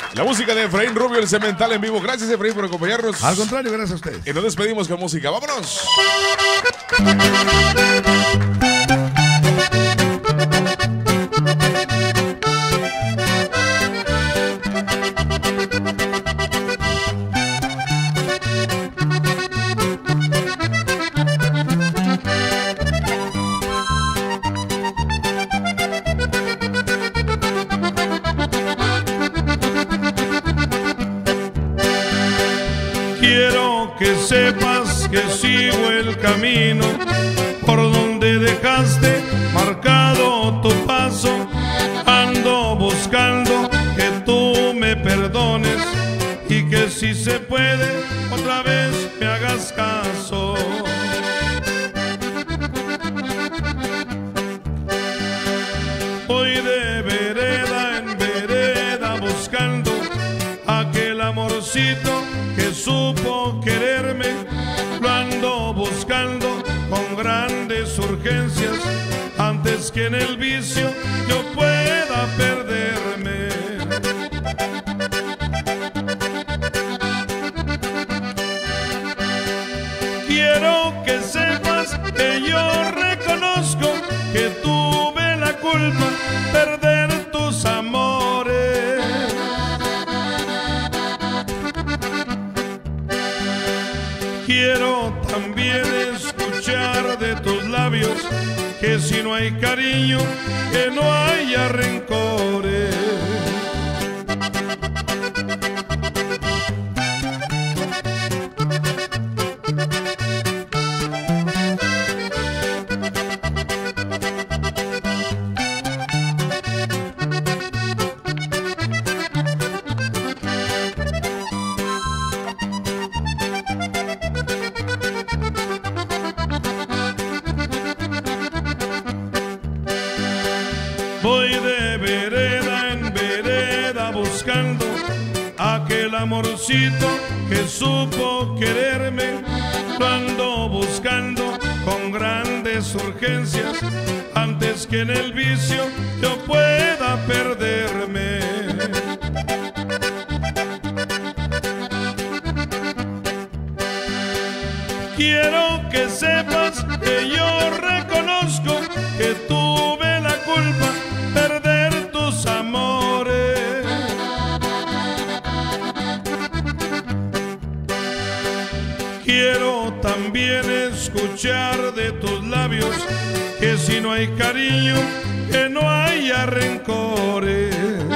La música de Efraín Rubio, el Cemental en vivo. Gracias, Efraín, por acompañarnos. Al contrario, gracias a ustedes. Y nos despedimos con música. ¡Vámonos! Quiero que sepas que sigo el camino por donde dejaste marcado tu paso. Ando buscando que tú me perdones y que si se puede otra vez me hagas caso. Voy de vereda en vereda buscando aquel amorcito que supo quererme. Lo ando buscando con grandes urgencias antes que en el vicio yo pueda perderme. Quiero que sepas que yo reconozco que tuve la culpa perder tus amores. Quiero también escuchar de tus labios que si no hay cariño, que no haya rencores. Voy de vereda en vereda buscando aquel amorcito que supo quererme. Lo ando buscando con grandes urgencias antes que en el vicio yo pueda perderme. Quiero que sepas que yo reconozco que tuve la culpa perder tus amores. Quiero también escuchar de tus labios que si no hay cariño, que no haya rencores.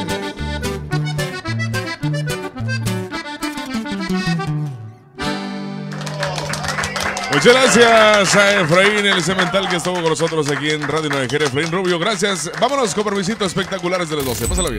Muchas gracias a Efraín, el Cemental, que estuvo con nosotros aquí en Radio Novejera. Efraín Rubio, gracias. Vámonos con permisito espectaculares de las 12. Pásala bien.